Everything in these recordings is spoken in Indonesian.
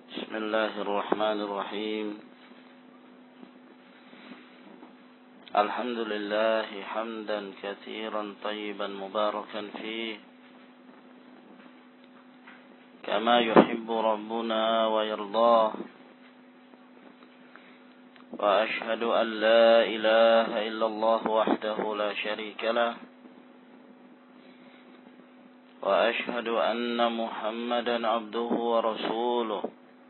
بسم الله الرحمن الرحيم الحمد لله حمدا كثيرا طيبا مباركا فيه كما يحب ربنا ويرضاه وأشهد أن لا إله إلا الله وحده لا شريك له وأشهد أن محمدا عبده ورسوله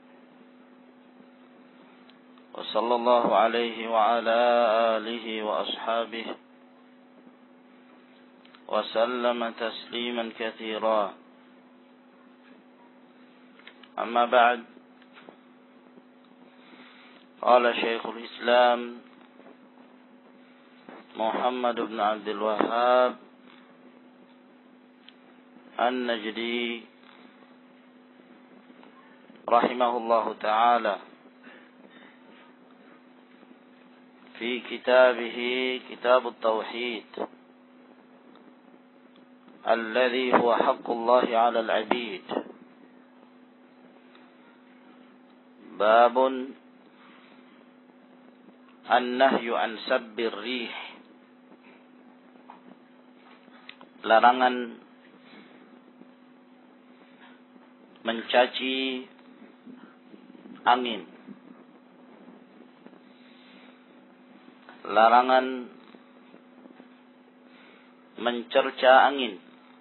وصلى الله عليه وعلى آله وأصحابه وسلم تسليما كثيرا أما بعد قال شيخ الإسلام محمد بن عبد الوهاب النجدي رحمه الله تعالى في كتابه كتاب التوحيد الذي هو حق الله على العبيد باب النهي عن سب الريح larangan mencaci angin, larangan mencerca angin.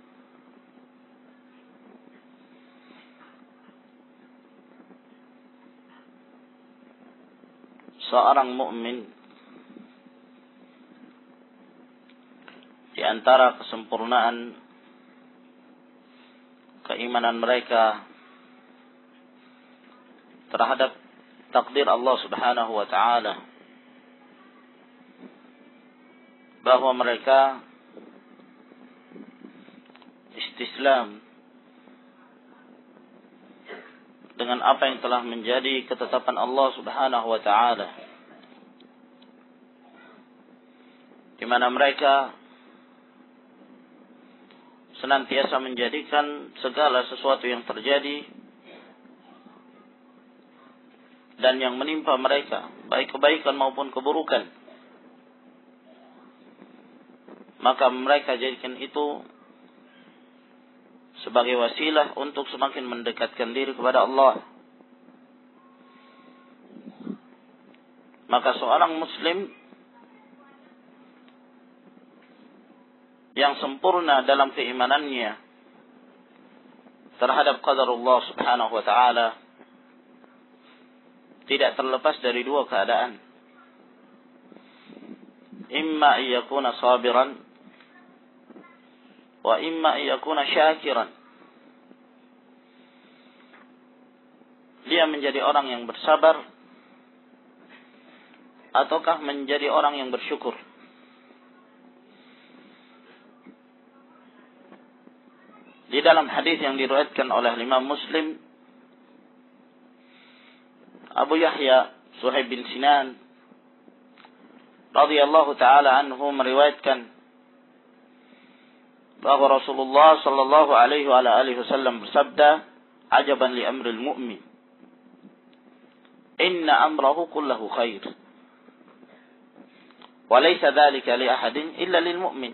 Seorang mukmin di antara kesempurnaan keimanan mereka terhadap takdir Allah Subhanahu wa taala, bahwa mereka istislam dengan apa yang telah menjadi ketetapan Allah Subhanahu wa taala, di mana mereka senantiasa menjadikan segala sesuatu yang terjadi dan yang menimpa mereka, baik kebaikan maupun keburukan, maka mereka jadikan itu sebagai wasilah untuk semakin mendekatkan diri kepada Allah. Maka seorang muslim yang sempurna dalam keimanannya terhadap qadar Allah Subhanahu wa taala tidak terlepas dari dua keadaan. Imma yakuna sabiran wa imma yakuna syakiran. Dia menjadi orang yang bersabar ataukah menjadi orang yang bersyukur. Di dalam hadis yang diriwayatkan oleh Imam Muslim, Abu Yahya Suhaib bin Sinan radhiyallahu taala anhu meriwayatkan bahwa Rasulullah sallallahu alaihi wa alihi wasallam bersabda, "Ajaban li amril mu'min. Inna amrahu kullahu khair. Wa laysa dhalika li ahadin illa lil mu'min.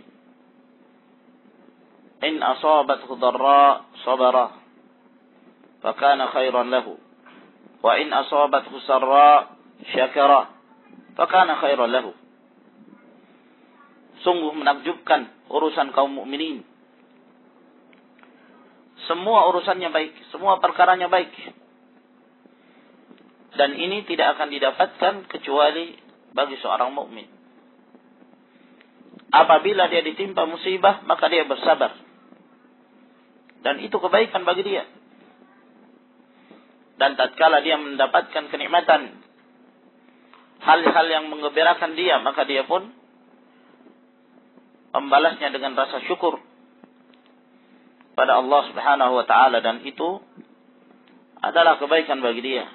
In asabathu dharra sabara, fa kana khairan lahu. Wa in asabathu sarra syakara, fa kana khairan lahu." Sungguh menakjubkan urusan kaum mukminin. Semua urusannya baik, semua perkaranya baik. Dan ini tidak akan didapatkan kecuali bagi seorang mukmin. Apabila dia ditimpa musibah, maka dia bersabar. Dan itu kebaikan bagi dia. Dan tatkala dia mendapatkan kenikmatan, hal-hal yang menggembirakan dia, maka dia pun membalasnya dengan rasa syukur pada Allah Subhanahu wa taala, dan itu adalah kebaikan bagi dia.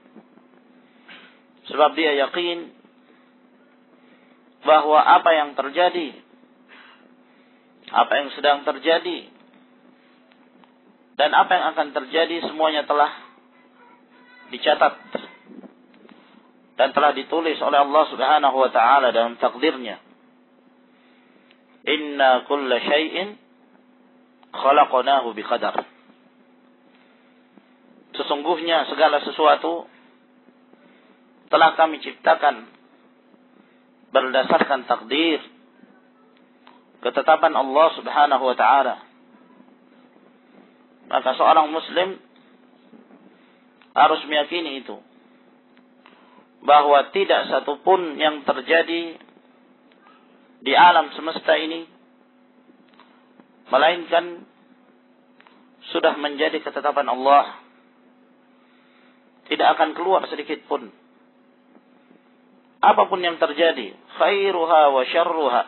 Sebab dia yakin bahwa apa yang terjadi, apa yang sedang terjadi, dan apa yang akan terjadi semuanya telah dicatat dan telah ditulis oleh Allah Subhanahu wa taala dalam takdirnya. Inna kulla syai'in khalaqnahu biqadar. Sesungguhnya segala sesuatu telah kami ciptakan berdasarkan takdir, ketetapan Allah Subhanahu wa taala. Maka seorang muslim harus meyakini itu, bahwa tidak satupun yang terjadi di alam semesta ini melainkan sudah menjadi ketetapan Allah. Tidak akan keluar sedikit pun. Apapun yang terjadi, khairuha wa syarruha,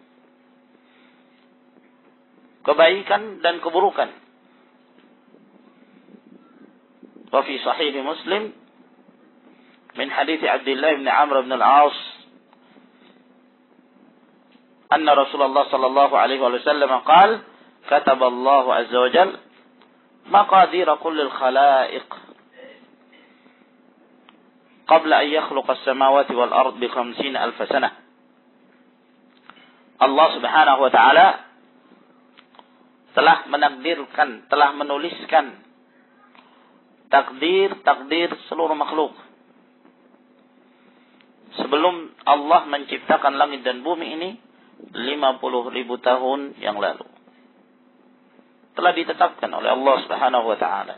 kebaikan dan keburukan. Wa fi sahih Muslim min hadits Abdullah bin Amr bin al-As anna Rasulullah sallallahu alaihi wasallam qala kataba Allah azza wa jalla maqadir kulli al-khalaiq qabla an yakhluqa as-samawati wal ard bi 50,000 sanah. Allah Subhanahu wa taala telah menakdirkan, telah menuliskan takdir seluruh makhluk sebelum Allah menciptakan langit dan bumi ini 50,000 tahun yang lalu. Telah ditetapkan oleh Allah Subhanahu wa taala.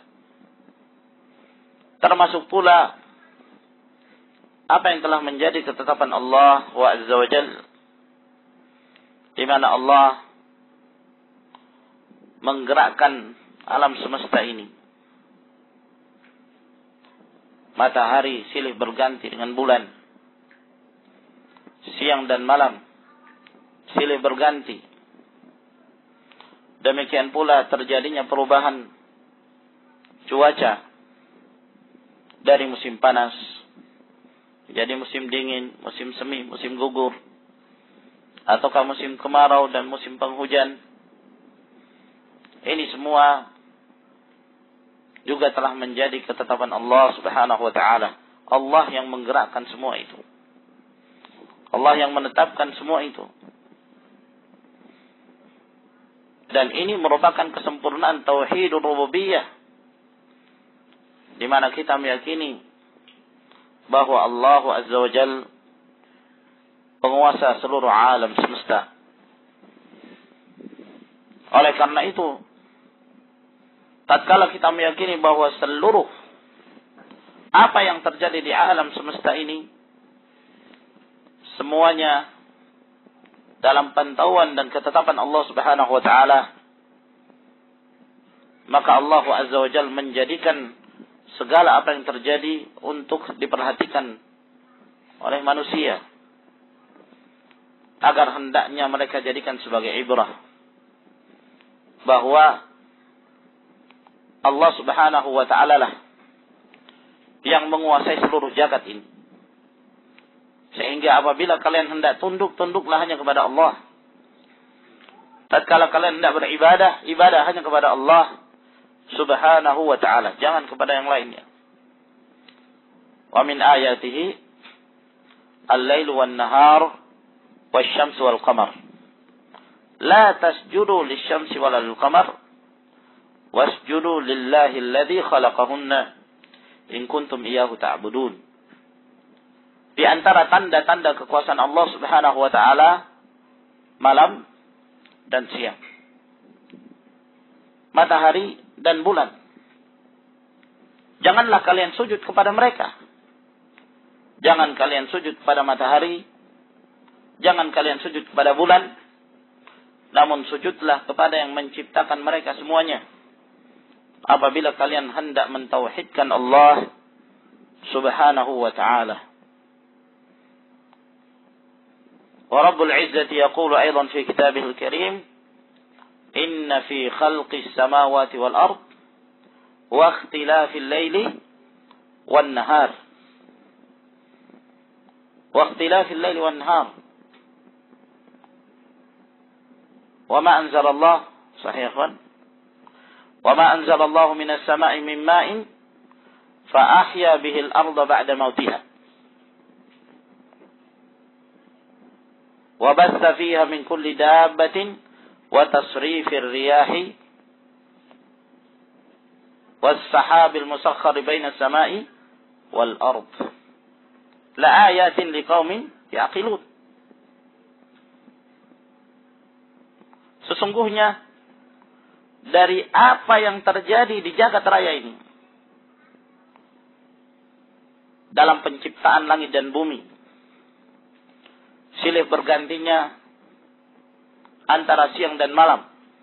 Termasuk pula apa yang telah menjadi ketetapan Allah wa azza wa jalla, di mana Allah menggerakkan alam semesta ini. Matahari silih berganti dengan bulan. Siang dan malam silih berganti. Demikian pula terjadinya perubahan cuaca dari musim panas jadi musim dingin, musim semi, musim gugur, ataukah musim kemarau dan musim penghujan. Ini semua juga telah menjadi ketetapan Allah Subhanahu wa taala. Allah yang menggerakkan semua itu. Allah yang menetapkan semua itu. Dan ini merupakan kesempurnaan tauhidul rububiyah, di mana kita meyakini bahwa Allah azza wa jalla penguasa seluruh alam semesta. Oleh karena itu, tatkala kita meyakini bahwa seluruh apa yang terjadi di alam semesta ini semuanya dalam pantauan dan ketetapan Allah Subhanahu wa taala, maka Allah azza wa jalla menjadikan segala apa yang terjadi untuk diperhatikan oleh manusia, agar hendaknya mereka jadikan sebagai ibrah bahwa Allah Subhanahu wa taala lah yang menguasai seluruh jagat ini. Sehingga apabila kalian hendak tunduk, tunduklah hanya kepada Allah. Tatkala kalian hendak beribadah, ibadah hanya kepada Allah Subhanahu wa ta'ala, jangan kepada yang lainnya. Wa min ayatihi al-lailu wan-nahar wasyamsu wal-qamar. La tasjudu lisyamsi wala lil-qamar wasjudu lillahi alladhi khalaqahunna in kuntum iyyahu ta'budun. Di antara tanda-tanda kekuasaan Allah Subhanahu wa ta'ala malam dan siang, matahari dan bulan. Janganlah kalian sujud kepada mereka. Jangan kalian sujud kepada matahari, jangan kalian sujud kepada bulan, namun sujudlah kepada yang menciptakan mereka semuanya. Apabila kalian hendak mentauhidkan Allah Subhanahu wa ta'ala. Wa Rabbul Izzati yaqulu aydan fi kitabihil karim, inna fi khalqis samawati wal ard wa ikhtilafil laili wan nahar wa ikhtilafil laili wan nahar wa ma anzala Allah sahih wa ma anzala Allah minas sama'i min ma'in fa ahya bihi al-ardha ba'da mautiha. Wa batha fiha min kulli dabbatin wa tasrifir riyahi was sahabil musakhkhar baina as-sama'i wal ard. La ayatin liqaumin yaqilun. Sesungguhnya dari apa yang terjadi di jagat raya ini, dalam penciptaan langit dan bumi, silih bergantinya antara siang dan malam,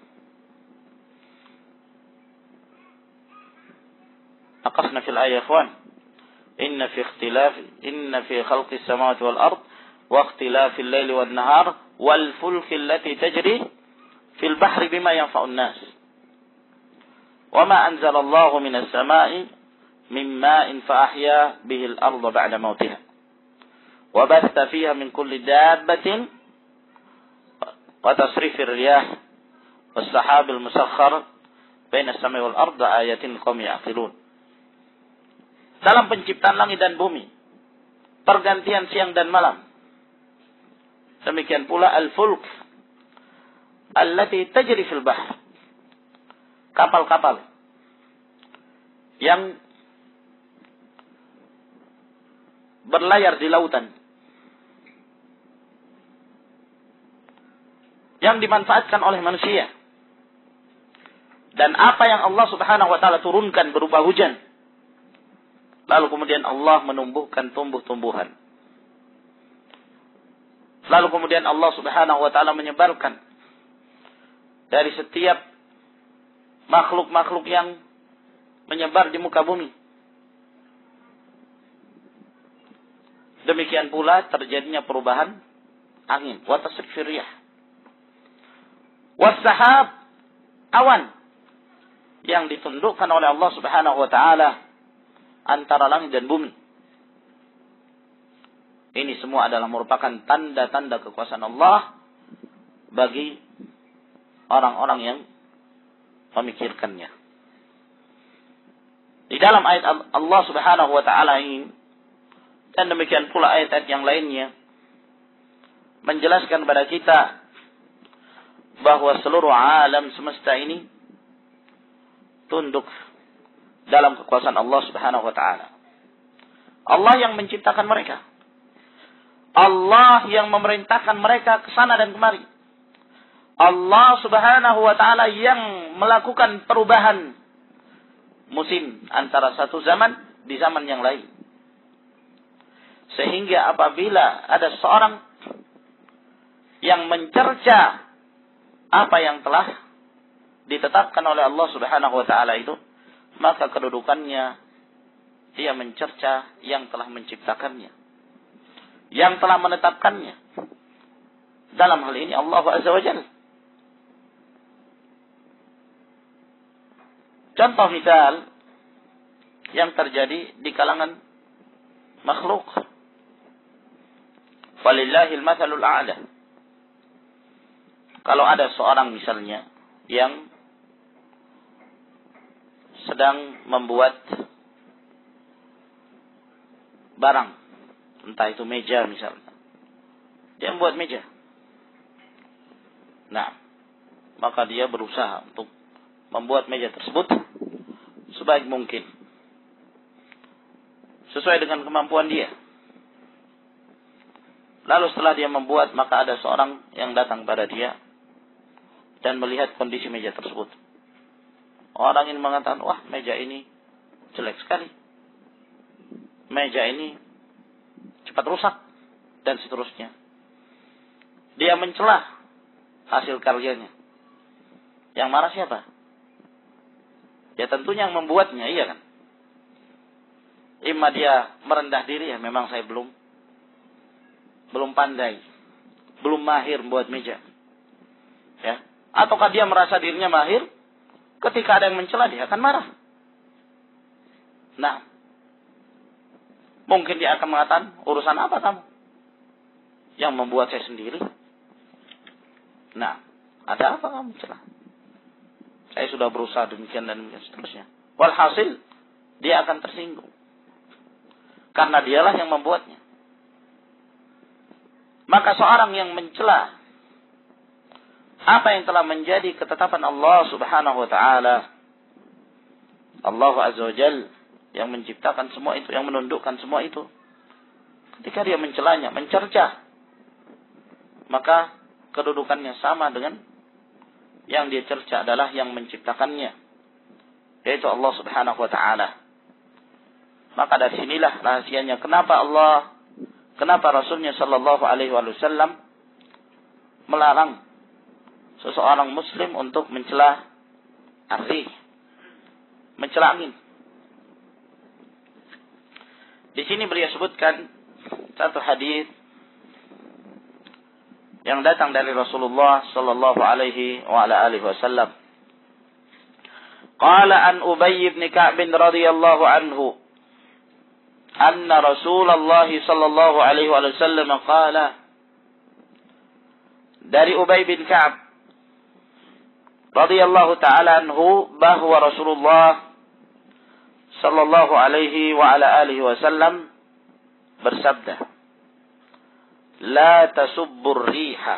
aqasna fil ayat ikhwan, inna fi khalqis samawati wal ard wa ikhtilafil laili wan nahar wal fulki allati tajri fil bahri bima yanfa'un nas wa ma anzalallahu minas sama'i min ma'in fa ahya bihi al-ardha ba'da mautiha wa batha fiha min kulli dabbatin wa tasrifir riyah was sahabil musakhkhar baina as-sama'i wal ardh ayatin liqaumin ya'qilun. Dalam penciptaan langit dan bumi, pergantian siang dan malam, demikian pula al-fulk allati tajri fil bahr, kapal-kapal yang berlayar di lautan, yang dimanfaatkan oleh manusia, dan apa yang Allah Subhanahu wa taala turunkan berupa hujan, lalu kemudian Allah menumbuhkan tumbuh-tumbuhan, lalu kemudian Allah Subhanahu wa taala menyebarkan dari setiap makhluk-makhluk yang menyebar di muka bumi. Demikian pula terjadinya perubahan angin, wa tasrifir riyah, was sahab, awan yang ditundukkan oleh Allah Subhanahu wa taala antara langit dan bumi. Ini semua adalah merupakan tanda-tanda kekuasaan Allah bagi orang-orang yang memikirkannya. Di dalam ayat Allah Subhanahu wa taala ini, dan demikian pula ayat-ayat yang lainnya, menjelaskan kepada kita bahwa seluruh alam semesta ini tunduk dalam kekuasaan Allah Subhanahu wa taala. Allah yang menciptakan mereka. Allah yang memerintahkan mereka ke sana dan kemari. Allah Subhanahu wa taala yang melakukan perubahan musim antara satu zaman di zaman yang lain. Sehingga apabila ada seorang yang mencerca apa yang telah ditetapkan oleh Allah Subhanahu wa taala itu, maka kedudukannya dia mencerca yang telah menciptakannya, yang telah menetapkannya. Dalam hal ini Allah Azza wa Jalla. Contoh misal yang terjadi di kalangan makhluk. Walillahil mathalul a'la. Kalau ada seorang misalnya yang sedang membuat barang, entah itu meja misalnya. Dia membuat meja. Nah, maka dia berusaha untuk membuat meja tersebut sebaik mungkin, sesuai dengan kemampuan dia. Lalu setelah dia membuat, maka ada seorang yang datang pada dia dan melihat kondisi meja tersebut. Orang ini mengatakan, wah meja ini jelek sekali, meja ini cepat rusak, dan seterusnya. Dia mencela hasil karyanya. Yang marah siapa? Ya tentunya yang membuatnya, iya kan? Imma dia merendah diri, ya memang saya belum pandai, belum mahir membuat meja. Ya, ataukah dia merasa dirinya mahir, ketika ada yang mencela dia akan marah. Nah, mungkin dia akan mengatakan, urusan apa kamu? Yang membuat saya sendiri. Nah, ada apa kamu mencela? Saya sudah berusaha demikian dan demikian seterusnya. Walhasil, dia akan tersinggung. Karena dialah yang membuatnya. Maka seorang yang mencela apa yang telah menjadi ketetapan Allah Subhanahu wa taala, Allah Azza wa Jalla yang menciptakan semua itu, yang menundukkan semua itu, ketika dia mencelanya, mencercah, maka kedudukannya sama dengan yang dia cerca adalah yang menciptakannya, yaitu Allah Subhanahu wa taala. Maka dari sinilah rahasianya kenapa Rasulnya sallallahu alaihi wasallam melarang seseorang muslim untuk mencela akhi, mencela angin. Di sini beliau sebutkan satu hadis yang datang dari Rasulullah sallallahu alaihi wa ala alihi wasallam. Qala an Ubay bin Ka'b radhiyallahu anhu anna Rasulullah sallallahu alaihi wasallam qala, dari Ubay bin Ka'b radhiyallahu ta'ala anhu bahwa Rasulullah sallallahu alaihi wa ala alihi wasallam bersabda, la tasubbur riha,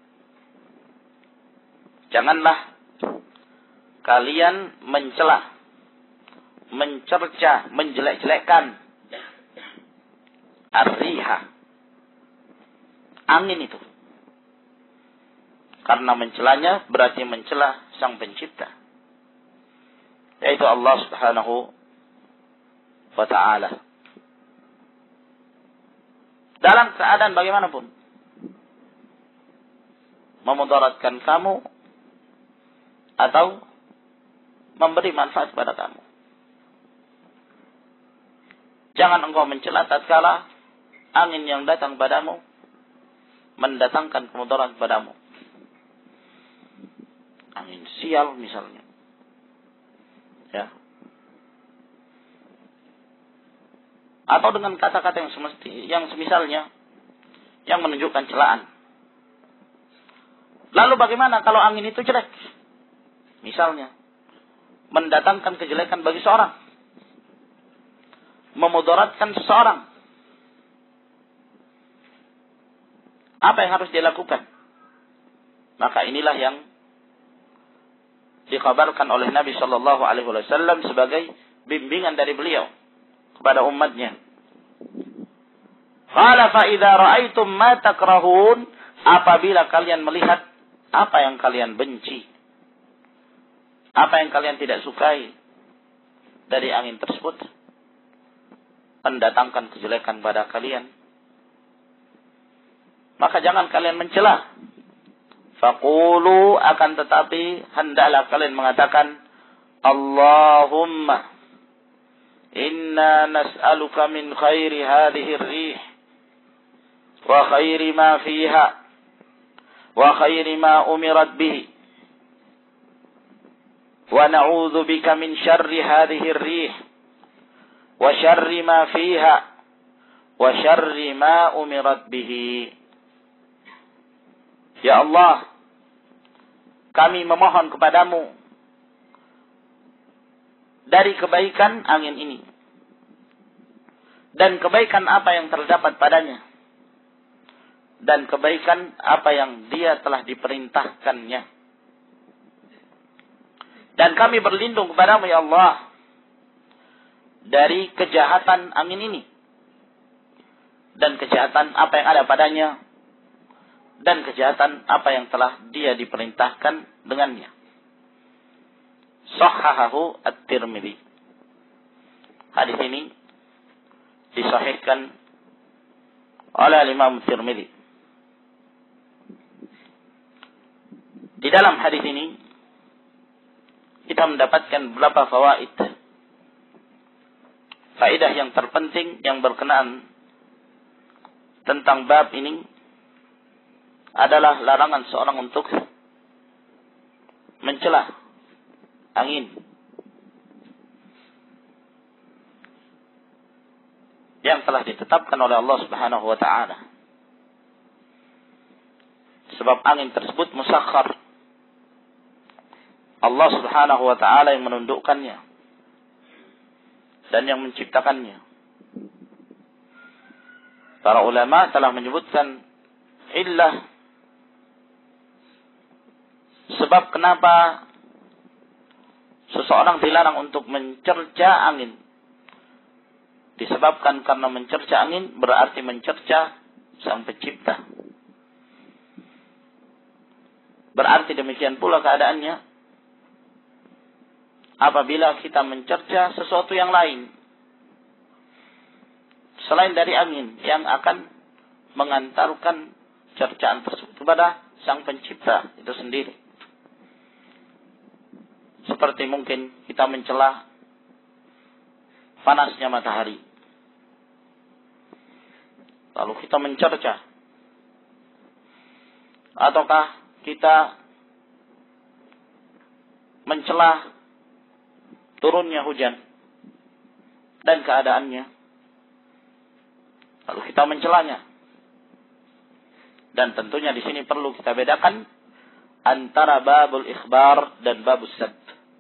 janganlah kalian mencela, mencerca, menjelek-jelekkan ar-riha, angin itu. Karena mencelanya berarti mencela Sang Pencipta, yaitu Allah Subhanahu wa ta'ala. Dalam keadaan bagaimanapun, memudaratkan kamu atau memberi manfaat kepada kamu. Jangan engkau mencela tatkala angin yang datang padamu mendatangkan kemudaratan padamu. Angin sial misalnya. Ya. Atau dengan kata-kata yang semisalnya yang menunjukkan celaan. Lalu bagaimana kalau angin itu jelek? Misalnya mendatangkan kejelekan bagi seorang, memudaratkan seseorang. Apa yang harus dilakukan? Maka inilah yang dikabarkan oleh Nabi sallallahu alaihi wasallam sebagai bimbingan dari beliau kepada umatnya. Qala fa idza ra'aitum ma takrahun, apabila kalian melihat apa yang kalian benci, apa yang kalian tidak sukai dari angin tersebut, mendatangkan kejelekan pada kalian, maka jangan kalian mencela. Faqulu, akan tetapi hendaklah kalian mengatakan, Allahumma inna nas'aluka min khairi hadhihi ar-rih wa khairi ma fiha wa khairi ma umirat bihi wa na'udzu bika min syarri hadhihi ar-rih wa syarri ma fiha wa syarri ma umirat bihi. Ya Allah, kami memohon kepadamu dari kebaikan angin ini dan kebaikan apa yang terdapat padanya dan kebaikan apa yang dia telah diperintahkannya. Dan kami berlindung kepadamu ya Allah dari kejahatan angin ini dan kejahatan apa yang ada padanya dan kejahatan apa yang telah dia diperintahkan dengannya. Sahhahahu At-Tirmidzi. Hadis ini disahihkan oleh Imam Tirmidzi. Di dalam hadis ini kita mendapatkan beberapa fawaid. Faedah yang terpenting yang berkenaan tentang bab ini adalah larangan seorang untuk mencela angin yang telah ditetapkan oleh Allah Subhanahu wa taala. Sebab angin tersebut musakhkhar. Allah Subhanahu wa taala yang menundukkannya. dan yang menciptakannya. Para ulama telah menyebutkan illah, sebab kenapa seseorang dilarang untuk mencerca angin. Disebabkan karena mencerca angin berarti mencerca Sang Pencipta. Berarti demikian pula keadaannya apabila kita mencerca sesuatu yang lain selain dari angin yang akan mengantarkan cercaan tersebut kepada Sang Pencipta itu sendiri. Seperti mungkin kita mencela panasnya matahari, lalu kita mencerca, ataukah kita mencela turunnya hujan dan keadaannya, lalu kita mencelanya. Dan tentunya di sini perlu kita bedakan antara babul ikhbar dan babus sad.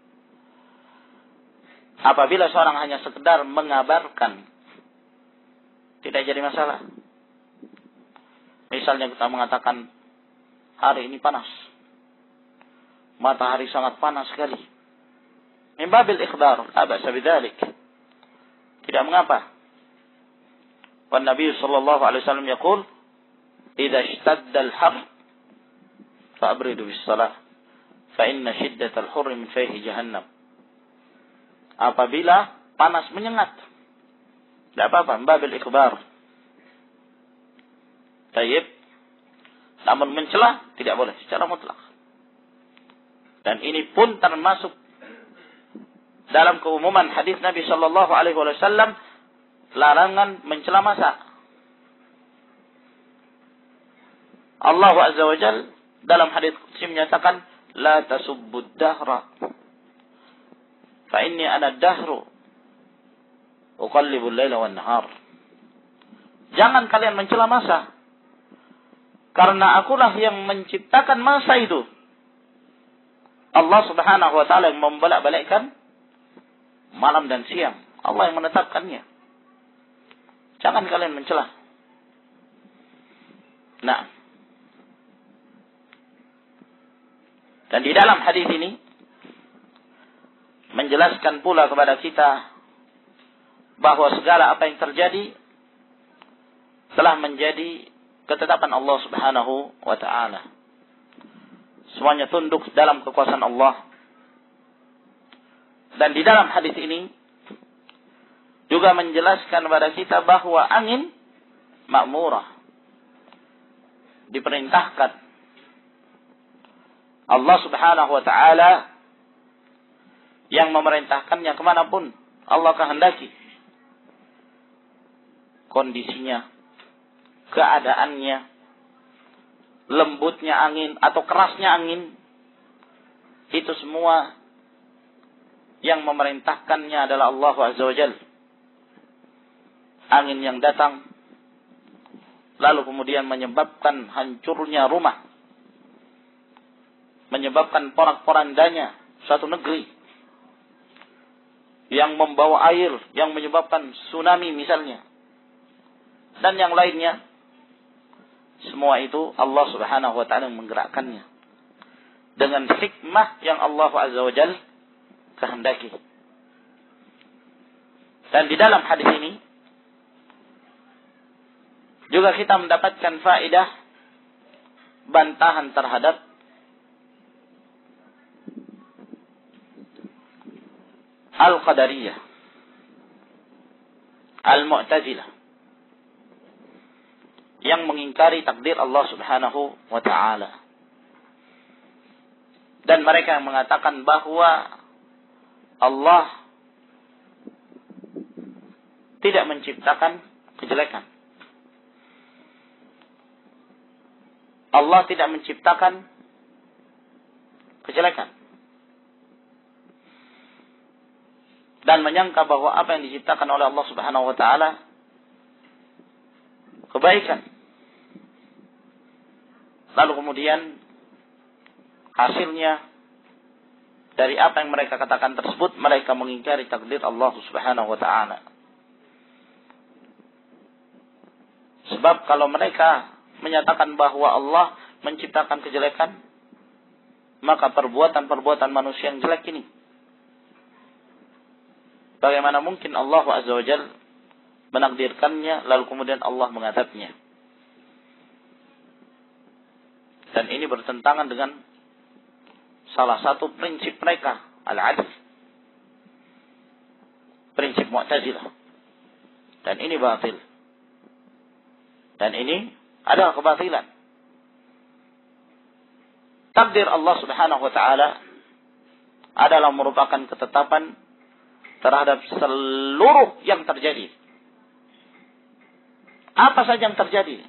Apabila seorang hanya sekedar mengabarkan, tidak jadi masalah. Misalnya kita mengatakan, hari ini panas, matahari sangat panas sekali. Min babil ikhbar, la ba'sa bidzalik. Tidak mengapa. Wan Nabi sallallahu alaihi wasallam yaqul, "Idza ishtadda al-har fa'abridu bis-shalah, fa inna shiddatal hurri min fayhi jahannam." Apabila panas menyengat, tidak apa-apa, babil ikhbar. Tayyib. Namun mencela tidak boleh secara mutlak. Dan ini pun termasuk dalam keumuman hadis Nabi sallallahu alaihi wasallam, larangan mencela masa. Allah Azza wa Jalla dalam hadis qudsi menyatakan, la tasubbud dahra fa inni ana dahru uqallibul laila wan nahar. Jangan kalian mencela masa, karena akulah yang menciptakan masa itu. Allah Subhanahu wa taala yang membolak-balikkan malam dan siang. Allah yang menetapkannya. Jangan kalian mencela. Nah, dan di dalam hadis ini menjelaskan pula kepada kita bahwa segala apa yang terjadi telah menjadi ketetapan Allah Subhanahu wa taala. Semuanya tunduk dalam kekuasaan Allah. Dan di dalam hadis ini juga menjelaskan kepada kita bahwa angin ma'murah, diperintahkan. Allah Subhanahu wa taala yang memerintahkannya kemanapun Allah kehendaki. Kondisinya, keadaannya, lembutnya angin atau kerasnya angin, itu semua yang memerintahkannya adalah Allah Azza wa Jalla. Angin yang datang lalu kemudian menyebabkan hancurnya rumah, menyebabkan porak-porandanya suatu negeri, yang membawa air, yang menyebabkan tsunami misalnya, dan yang lainnya. Semua itu Allah Subhanahu wa taala menggerakkannya dengan hikmah yang Allah Azza wa Jalla kehendaki. Dan di dalam hadis ini juga kita mendapatkan faedah bantahan terhadap Al-Qadariyah, Al-Mu'tazilah, yang mengingkari takdir Allah Subhanahu wa taala. Dan mereka yang mengatakan bahwa Allah tidak menciptakan kejelekan. Allah tidak menciptakan kejelekan. Dan menyangka bahwa apa yang diciptakan oleh Allah Subhanahu wa taala kebaikan. Lalu kemudian hasilnya dari apa yang mereka katakan tersebut, mereka mengingkari takdir Allah Subhanahu wa taala. Sebab kalau mereka menyatakan bahwa Allah menciptakan kejelekan, maka perbuatan-perbuatan manusia yang jelek ini, bagaimana mungkin Allah Azza wa Jalla menakdirkannya lalu kemudian Allah mengadabnya? Dan ini bertentangan dengan salah satu prinsip mereka, al-adl, prinsip Mu'tazilah. Dan ini batil. Dan ini adalah kebatilan. Takdir Allah Subhanahu wa taala adalah merupakan ketetapan terhadap seluruh yang terjadi. Apa saja yang terjadi,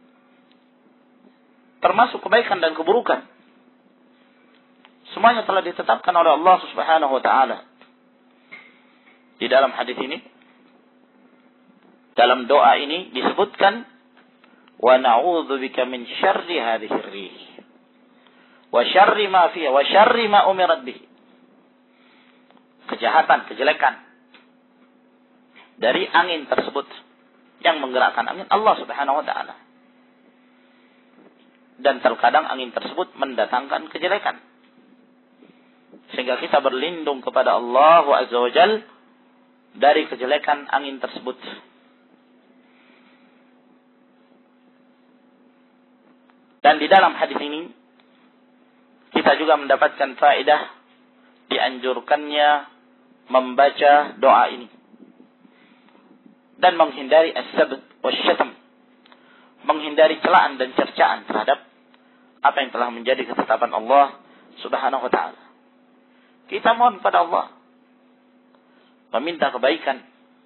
termasuk kebaikan dan keburukan, semuanya telah ditetapkan oleh Allah Subhanahu wa taala. Di dalam hadis ini, dalam doa ini disebutkan, wa na'udzubika min syarri hadhihi ar-rih wa syarri ma fiha wa syarri ma umirat bihi. Kejahatan, kejelekan dari angin tersebut, yang menggerakkan angin Allah Subhanahu wa taala. Dan terkadang angin tersebut mendatangkan kejelekan, sehingga kita berlindung kepada Allah Azza wa Jalla dari kejelekan angin tersebut. Dan di dalam hadis ini kita juga mendapatkan faedah dianjurkannya membaca doa ini dan menghindari as-sabt wasyatam, menghindari celaan dan cercaan terhadap apa yang telah menjadi ketetapan Allah Subhanahu wa taala. Kita mohon kepada Allah meminta kebaikan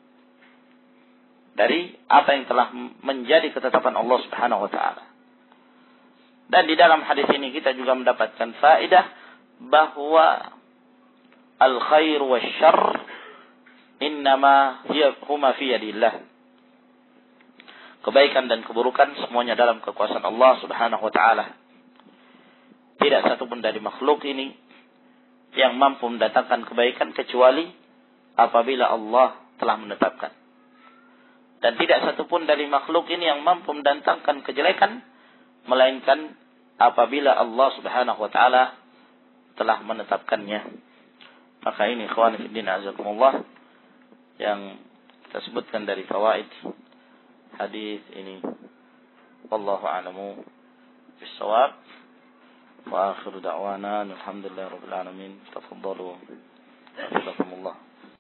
dari apa yang telah menjadi ketetapan Allah Subhanahu wa taala. Dan di dalam hadis ini kita juga mendapatkan faedah bahwa al-khair wasyarr innama huma fi yadillah. Kebaikan dan keburukan semuanya dalam kekuasaan Allah Subhanahu wa taala. Tidak satu pun dari makhluk ini yang mampu mendatangkan kebaikan kecuali apabila Allah telah menetapkan. Dan tidak satu pun dari makhluk ini yang mampu mendatangkan kejelekan melainkan apabila Allah Subhanahu wa taala telah menetapkannya. Maka ini ikhwan fillah azakumullah yang kita sebutkan dari fawaid hadis ini. Wallahu a'lamu bis-shawab. Wa akhiru da'wana alhamdulillahi rabbil alamin. Tafaddalu. Jazakumullah.